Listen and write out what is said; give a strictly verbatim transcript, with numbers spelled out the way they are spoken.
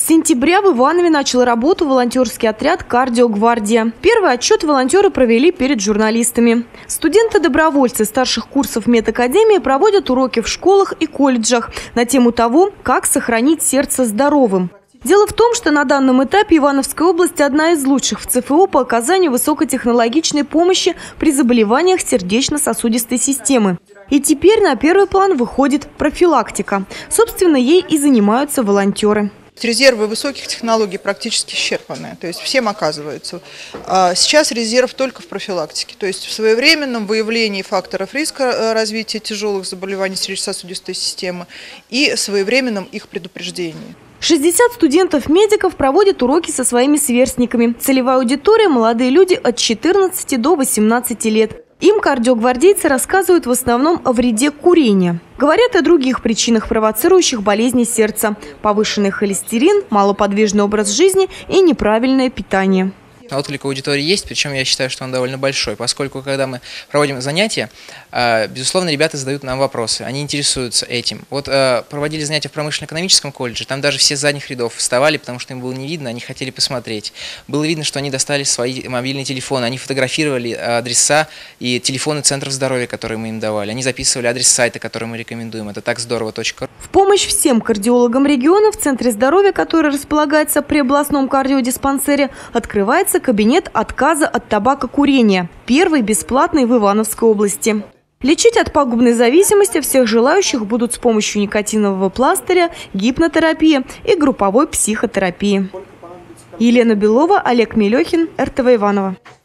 сентября в Иванове начал работу волонтерский отряд «Кардиогвардия». Первый отчет волонтеры провели перед журналистами. Студенты-добровольцы старших курсов медакадемии проводят уроки в школах и колледжах на тему того, как сохранить сердце здоровым. Дело в том, что на данном этапе Ивановская область одна из лучших в ЦФО по оказанию высокотехнологичной помощи при заболеваниях сердечно-сосудистой системы. И теперь на первый план выходит профилактика. Собственно, ей и занимаются волонтеры. Резервы высоких технологий практически исчерпаны, то есть всем оказывается. Сейчас резерв только в профилактике, то есть в своевременном выявлении факторов риска развития тяжелых заболеваний сердечно-сосудистой системы и своевременном их предупреждении. шестьдесят студентов-медиков проводят уроки со своими сверстниками. Целевая аудитория – молодые люди от четырнадцати до восемнадцати лет. Им кардиогвардейцы рассказывают в основном о вреде курения. Говорят о других причинах, провоцирующих болезни сердца – повышенный холестерин, малоподвижный образ жизни и неправильное питание. Отклик аудитории есть, причем я считаю, что он довольно большой, поскольку когда мы проводим занятия, безусловно, ребята задают нам вопросы, они интересуются этим. Вот проводили занятия в промышленно-экономическом колледже, там даже все с задних рядов вставали, потому что им было не видно, они хотели посмотреть. Было видно, что они достали свои мобильные телефоны, они фотографировали адреса и телефоны центров здоровья, которые мы им давали. Они записывали адрес сайта, который мы рекомендуем, это так здорово точка ру. В помощь всем кардиологам региона в Центре здоровья, который располагается при областном кардиодиспансере, открывается кабинет отказа от табакокурения. Первый бесплатный в Ивановской области. Лечить от пагубной зависимости всех желающих будут с помощью никотинового пластыря, гипнотерапии и групповой психотерапии. Елена Белова, Олег Мелехин, эр тэ вэ Иваново.